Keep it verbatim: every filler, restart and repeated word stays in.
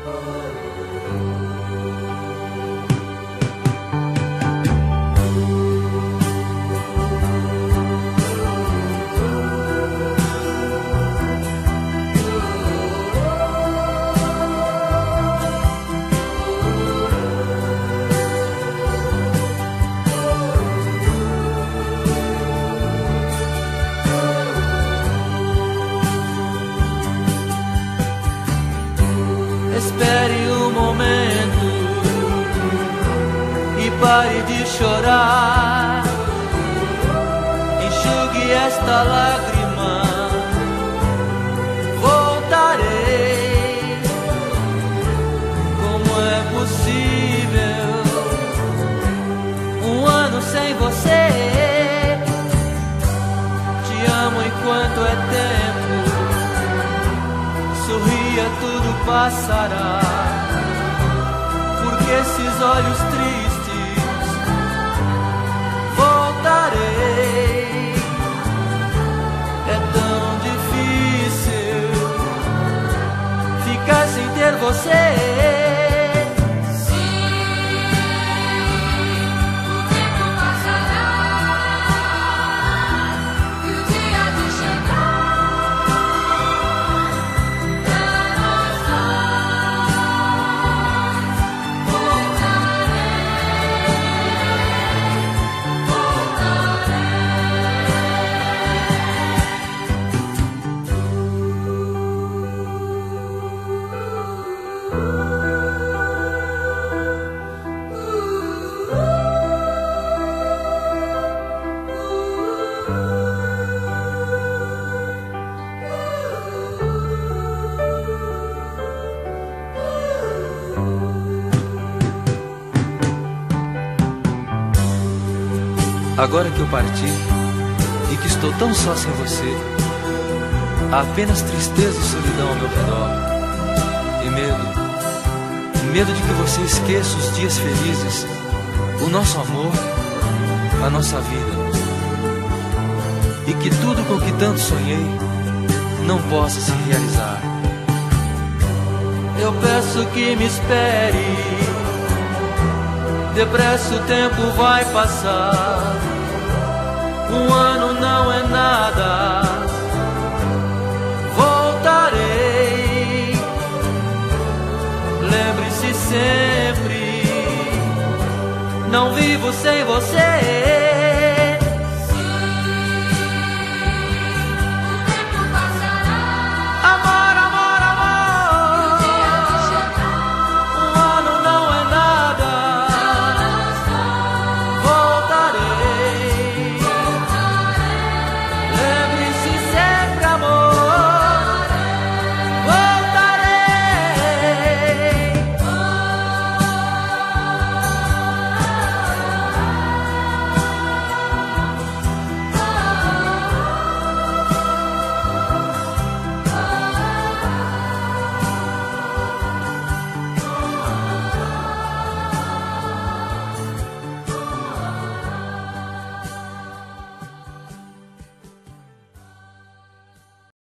Espere um momento e pare de chorar. Enxugue esta lágrima. Voltarei. Como é possível um ano sem você? Te amo enquanto é tempo. Sorria, tudo passará. Porque esses olhos tristes voltarei. É tão difícil ficar sem ter você. Agora que eu parti e que estou tão só sem você, há apenas tristeza e solidão ao meu redor. E medo, medo de que você esqueça os dias felizes, o nosso amor, a nossa vida. E que tudo com que tanto sonhei não possa se realizar. Eu peço que me espere. Depressa o tempo vai passar. Um ano não é nada. Voltarei. Lembre-se sempre, não vivo sem você.